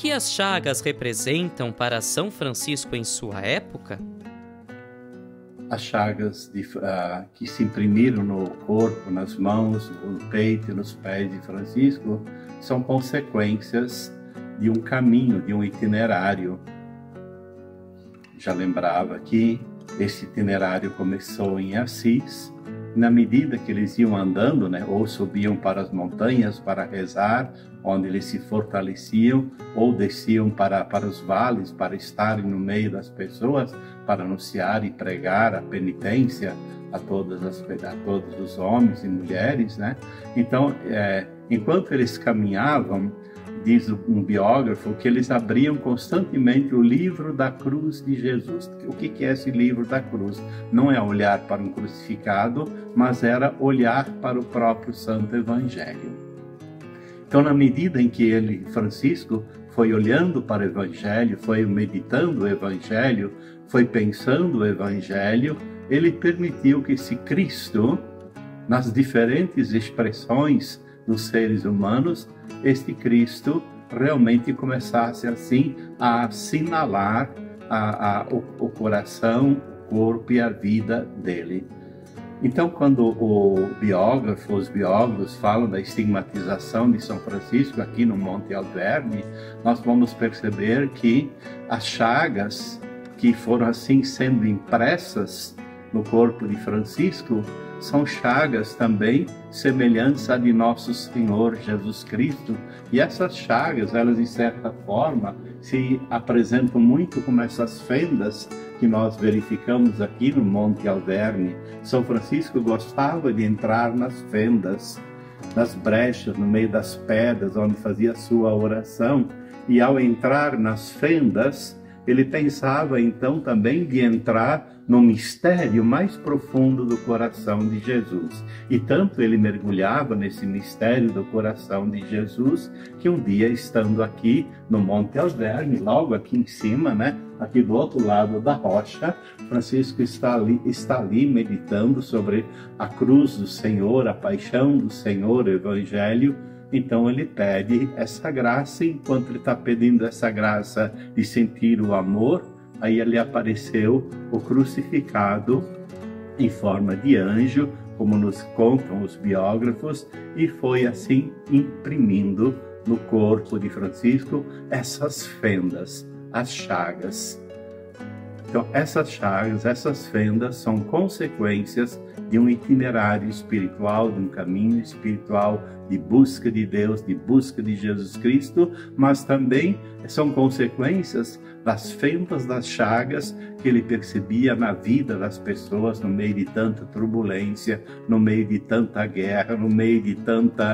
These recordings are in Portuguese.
que as chagas representam para São Francisco em sua época? As chagas que se imprimiram no corpo, nas mãos, no peito e nos pés de Francisco são consequências de um caminho, de um itinerário. Já lembrava que esse itinerário começou em Assis. Na medida que eles iam andando, ou subiam para as montanhas para rezar, onde eles se fortaleciam, ou desciam para os vales, para estarem no meio das pessoas, para anunciar e pregar a penitência a todos os homens e mulheres. Então, enquanto eles caminhavam, diz um biógrafo, que eles abriam constantemente o livro da cruz de Jesus. O que é esse livro da cruz? Não é olhar para um crucificado, mas era olhar para o próprio Santo Evangelho. Então, na medida em que Francisco, foi olhando para o Evangelho, foi meditando o Evangelho, foi pensando o Evangelho, ele permitiu que esse Cristo, nas diferentes expressões dos seres humanos, este Cristo realmente começasse assim a assinalar o coração, o corpo e a vida dele. Então, quando os biógrafos falam da estigmatização de São Francisco aqui no Monte Alverne, nós vamos perceber que as chagas que foram assim sendo impressas no corpo de Francisco são chagas também semelhantes à de nosso Senhor Jesus Cristo. E essas chagas, elas de certa forma se apresentam muito como essas fendas que nós verificamos aqui no Monte Alverne. São Francisco gostava de entrar nas fendas, nas brechas, no meio das pedras, onde fazia a sua oração. E ao entrar nas fendas, ele pensava então também de entrar no mistério mais profundo do coração de Jesus. E tanto ele mergulhava nesse mistério do coração de Jesus, que um dia, estando aqui no Monte Alverne, logo aqui em cima, aqui do outro lado da rocha, Francisco está ali meditando sobre a cruz do Senhor, a paixão do Senhor, o Evangelho. Então ele pede essa graça. Enquanto ele está pedindo essa graça de sentir o amor, aí ele apareceu o crucificado em forma de anjo, como nos contam os biógrafos, e foi assim imprimindo no corpo de Francisco essas fendas, as chagas. Então, essas chagas, essas fendas são consequências de um itinerário espiritual, de um caminho espiritual de busca de Deus, de busca de Jesus Cristo, mas também são consequências das fendas, das chagas que ele percebia na vida das pessoas, no meio de tanta turbulência, no meio de tanta guerra, no meio de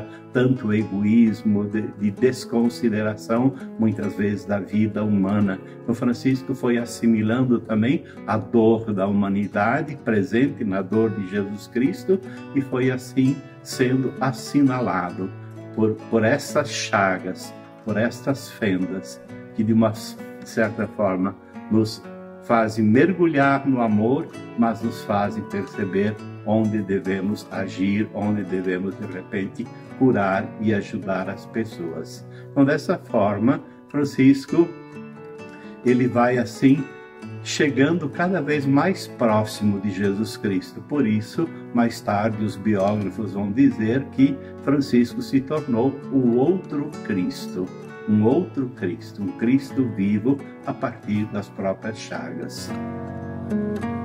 tanto egoísmo, de desconsideração, muitas vezes, da vida humana. Então, Francisco foi assimilando também a dor da humanidade, presente na dor de Jesus Cristo, e foi assim sendo assinalado por essas chagas, por estas fendas, que de uma certa forma nos fazem mergulhar no amor, mas nos fazem perceber onde devemos agir, onde devemos de repente curar e ajudar as pessoas. Então, dessa forma, Francisco, ele vai assim chegando cada vez mais próximo de Jesus Cristo. Por isso, mais tarde, os biógrafos vão dizer que Francisco se tornou o outro Cristo, um Cristo vivo a partir das próprias chagas.